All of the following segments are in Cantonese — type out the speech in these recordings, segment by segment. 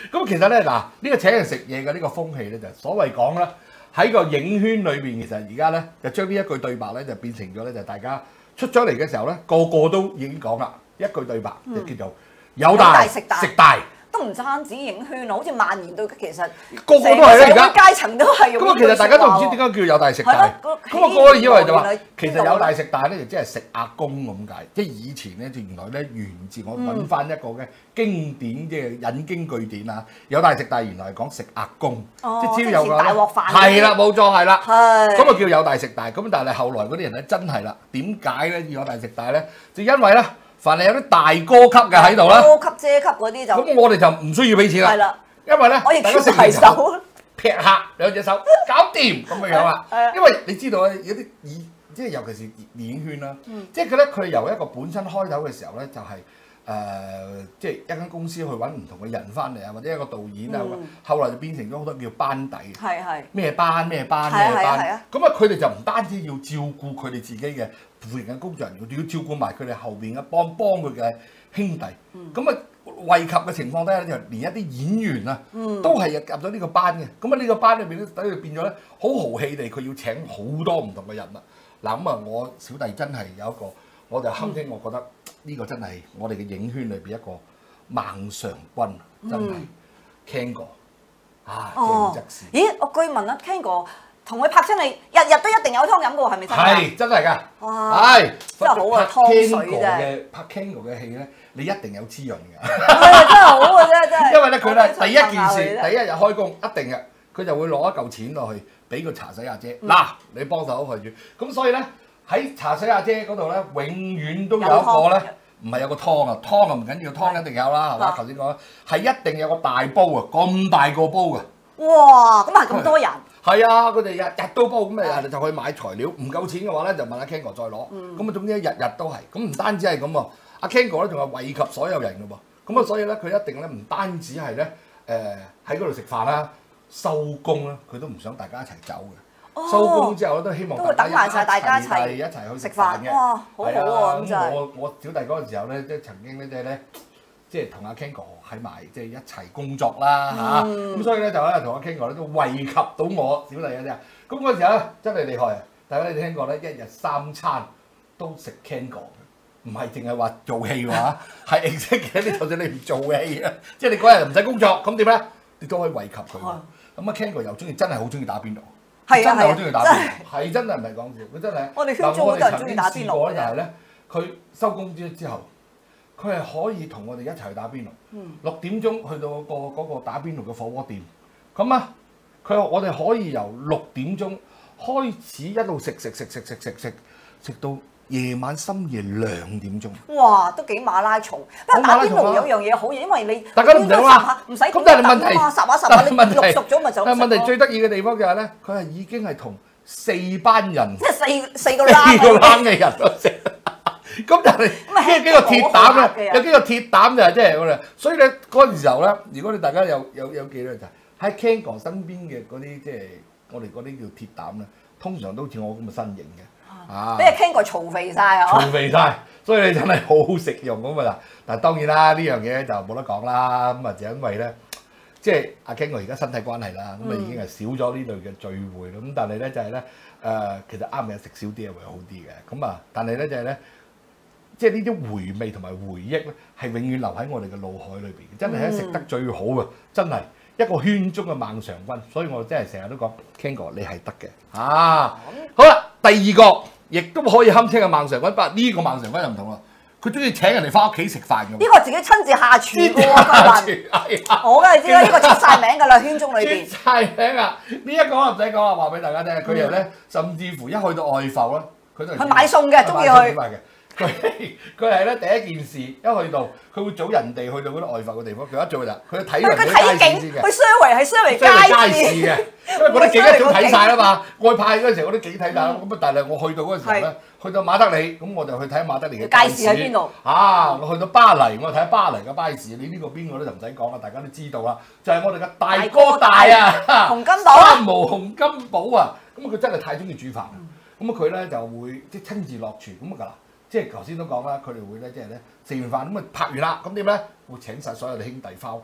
咁其實咧嗱，呢個請人食嘢嘅呢個風氣咧，就所謂講啦，喺個影圈裏邊，其實而家咧就將呢一句對白咧就變成咗咧，就大家出咗嚟嘅時候咧，個個都已經講啦，一句對白就叫做有大食大。 都唔單止影圈啊，好似蔓延到其實個個都係咧而家階層都係用。 咁啊，其實大家都唔知點解叫有大食大。咁啊，個個以為就話其實有大食大咧，就即係食阿公咁解。即係以前咧，就原來咧源自我揾翻一個嘅經典即係引經據典啊。有大食大原來係講食阿公，即係只要有個大鍋飯。 係啦，冇錯係啦。 係。 咁啊叫有大食大。咁但係後來嗰啲人咧真係啦，點解咧要有大食大咧？就因為咧。凡係有啲大哥級嘅喺度啦， 高級姐級嗰啲就咁我哋就唔需要俾錢啦。 係啦， 因為咧， 我亦大家食係手劈下兩隻手搞掂咁嘅樣啦。因為你知道咧，有啲即係尤其是電影圈啦，即係佢咧，佢由一個本身開頭嘅時候咧，就係即係一間公司去揾唔同嘅人翻嚟啊，或者一個導演啊，後來就變成咗好多叫班底，咩班。咁啊，佢哋就唔單止要照顧佢哋自己嘅附近嘅工作人員，仲要照顧埋佢哋後邊嘅幫佢嘅兄弟。咁啊，惠及嘅情況底下咧，就連一啲演員啊，都係入咗呢個班嘅。咁啊，呢個班裏邊咧，等佢變咗咧，好豪氣地，佢要請好多唔同嘅人啦。嗱咁啊，我小弟真係有一個，我就堪稱我覺得呢個真係我哋嘅影圈裏邊一個孟嘗君，真係 Ken 哥啊，鄭則仕。 咦，我據聞啊，Ken 哥同佢拍親你，日日都一定有湯飲嘅喎，係咪真㗎？ 係真係㗎， 哇！ 係真係好啊，湯水啫。 拍 Ken 哥嘅戲咧，你一定有滋潤㗎。 係真係好啊，真係。 因為咧，佢咧第一件事，第一日開工一定嘅，佢就會攞一嚿錢落去俾個茶水阿姐。嗱，你幫手去住。咁所以咧喺茶水阿姐嗰度咧，永遠都有一個咧，唔係有個湯啊，湯啊唔緊要，湯一定有啦，係嘛？頭先講係一定有個大煲啊，咁大個煲㗎。 哇！咁係咁多人。 係啊，佢哋日日都煲，咁啊就去買材料，唔夠錢嘅話咧就問阿 Ken 哥再攞。咁啊總之日日都係，咁唔單止係咁喎，阿 Ken 哥咧仲係惠及所有人嘅喎。咁啊所以咧佢一定咧唔單止係咧喺嗰度食飯啦，收工啦，佢都唔想大家一齊走嘅。收工之後咧都希望都會等埋晒大家一齊去食飯嘅。 哇！好好喎，咁就係。 我小弟嗰陣時候咧，即係曾經咧即係同阿 Ken 哥喺埋，即係一齊工作啦嚇。咁所以咧就咧同阿 Ken 哥咧都惠及到我小弟嘅啫。咁嗰陣時候咧真係厲害啊！大家你聽過咧，一日3餐都食 Ken 哥嘅，唔係淨係話做戲嘅話，係 exact 嘅。你就算你唔做戲啊，即係你嗰日唔使工作，咁點咧？你都可以惠及佢。咁啊 Ken 哥又中意，真係好中意打邊爐。真係好中意打邊爐，係真係唔係講笑，佢真係。 我哋圈中好多人中意打邊爐嘅。 就係咧，佢收工之後。佢係可以同我哋一齊去打邊爐，6點鐘去到嗰個打邊爐嘅火鍋店，咁啊，我哋可以由6點鐘開始一路食到夜晚深夜2點鐘。 哇，都幾馬拉松。不過打邊爐有樣嘢好，因為你大家都唔想啦， 唔使咁但係問題， 你淥熟咗咪就。 但係問題最得意嘅地方就係咧，佢係已經係同4班人， 即係四個冷嘅人都食。咁但係幾個鐵膽咧，有幾個鐵膽就係即係我哋，所以咧嗰陣時候咧，如果你大家有記得就係喺 Ken 哥身邊嘅嗰啲即係我哋嗰啲叫鐵膽咧，通常都好似我咁嘅身形嘅， 俾阿 Ken 哥嘈肥晒啊！ 嘈肥晒，所以你真係好好食用咁啊！但係當然啦，呢樣嘢就冇得講啦。咁啊就因為咧，即係阿 Ken 哥而家身體關係啦，咁啊已經係少咗呢類嘅聚會啦。咁但係咧就係咧其實啱嘅食少啲係會好啲嘅。咁啊，但係咧就係咧。即係呢啲回味同埋回憶咧，係永遠留喺我哋嘅腦海裏邊。真係食得最好嘅，真係一個圈中嘅孟嘗君。所以我真係成日都講 Ken 哥你係得嘅啊！好啦，第二個亦都可以堪稱嘅孟嘗君，不過呢個孟嘗君就唔同啦。佢中意請人哋翻屋企食飯嘅。 呢個自己親自下廚嘅喎，今日。我梗係知啦，呢個出晒名㗎啦，圈中裏邊。 出晒名啊！呢一個我唔使講啦，話俾大家聽。佢哋咧，甚至乎一去到外埠咧，佢都係。 去買餸嘅，中意去。 佢係咧第一件事，一去到佢會早人哋去到嗰啲外埠嘅地方，佢一早就佢睇人哋街市先嘅。佢 survey 係 survey 街市嘅， 因為嗰啲景一早睇晒啦嘛。外派嗰陣時，我啲景睇晒啦。咁啊，但係我去到嗰陣時候咧，去到馬德里，咁我就去睇馬德里嘅街市喺邊度。我去到巴黎，我睇巴黎嘅街市。你呢個邊個咧就唔使講啦，大家都知道啦。就係我哋嘅大哥大啊， 洪金寶三毛洪金寶啊。咁佢真係太中意煮飯啦。咁佢咧就會即係親自落廚咁啊㗎啦。即係頭先都講啦，佢哋會咧即係咧食完飯咁啊拍完啦，咁點咧會請晒所有嘅兄弟翻屋企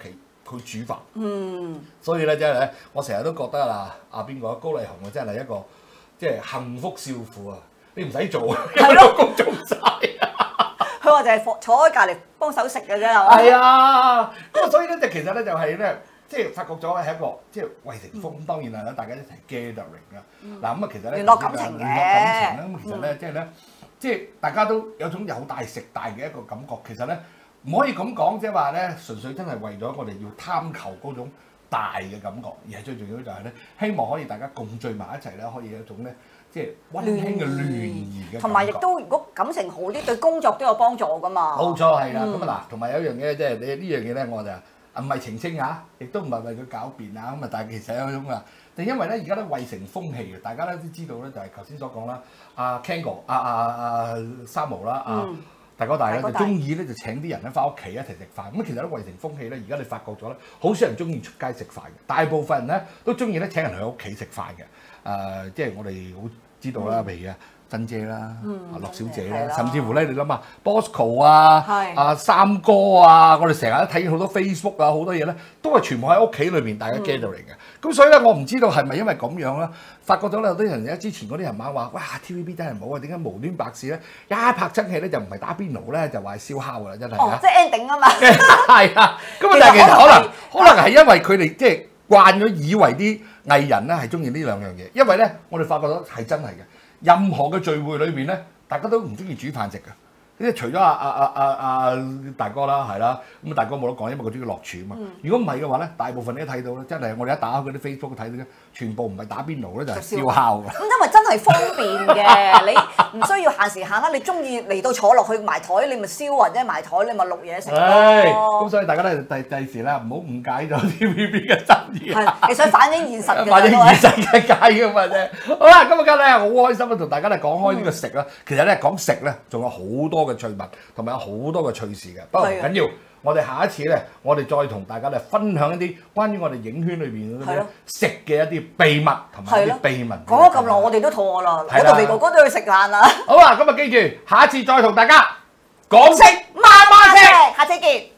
佢煮飯。所以咧，真係咧，我成日都覺得啦，邊個高麗紅啊，真係一個即係幸福少婦啊！你唔使做，有老公做晒。 佢話就係坐喺隔離幫手食嘅啫，係嘛？ 係啊，咁啊，所以咧就其實咧就係咧，即係發覺咗係一個即係衛城風。當然啦，大家一齊 gathering 啦。嗱咁啊，其實咧聯絡感情嘅。 聯絡感情啦。咁其實咧，即係咧，即係大家都有種有大食大嘅一個感覺。其實咧唔可以咁講，即係話咧純粹真係為咗我哋要貪求嗰種大嘅感覺，而係最重要就係咧，希望可以大家共聚埋一齊咧，可以有一種咧。即係溫馨嘅聯誼嘅， 同埋亦都如果感情好啲，對工作都有幫助噶嘛。 冇錯係啦，咁啊嗱，同埋有一樣嘢即係你呢樣嘢咧，我就唔係澄清嚇，亦都唔係為佢狡辯啊咁啊，但係其實有一種啊，就因為咧而家咧衛城風氣嘅，大家咧都知道咧，就係頭先所講啦，阿 Ken 哥、阿三毛啦、大哥大咧就中意咧就請啲人咧翻屋企一齊食飯。咁其實咧衛城風氣咧，而家你發覺咗咧，好少人中意出街食飯嘅，大部分人咧都中意咧請人去屋企食飯嘅。即係我哋好知道啦，譬如珍姐啦、樂小姐啦，甚至乎咧，你諗下 Bosco 啊、三哥啊，我哋成日都睇好多 Facebook 啊，好多嘢咧，都係全部喺屋企裏邊大家 gathering 嘅。咁所以咧，我唔知道係咪因為咁樣啦，發覺咗咧有啲人咧之前嗰啲人猛話，哇 TVB 真係唔好啊，點解無端白事咧？一拍親戲咧就唔係打邊爐咧，就話係燒烤㗎啦，真係哦，即係 ending 啊嘛。 係啊，咁啊，但係其實可能係因為佢哋即係慣咗以為啲藝人咧係中意呢兩樣嘢，因為咧我哋發覺到係真係嘅。任何嘅聚會裏邊咧，大家都唔中意煮飯食嘅。即係除咗阿大哥啦，係啦，咁大哥冇得講，因為佢中意落廚啊嘛。如果唔係嘅話咧，大部分你都睇到咧，真係我哋一打開嗰啲 Facebook 睇到咧，全部唔係打邊爐咧，就係燒烤嘅。 咁因為真係方便嘅，你唔需要限時限刻，你中意嚟到坐落去埋台，你咪燒或者埋台，你咪錄嘢食咯。 咁所以大家咧第時咧唔好誤解咗 TVB 嘅心意。 係，你想反映現實嘅。 反映現實嘅解㗎嘛啫。好啦，今日咧好開心啊，同大家咧講開呢個食啦。其實咧講食咧，仲有好多嘅趣聞，同埋有好多嘅趣事嘅。不過唔緊要，我哋下一次咧，我哋再同大家咧分享一啲關於我哋影圈裏邊嗰啲食嘅一啲秘密同埋一啲秘聞。 講咗咁耐，我哋都肚餓啦，我同肥哥哥都要食飯啦。 好啦，今日記住，下一次再同大家講食慢慢食，下次見。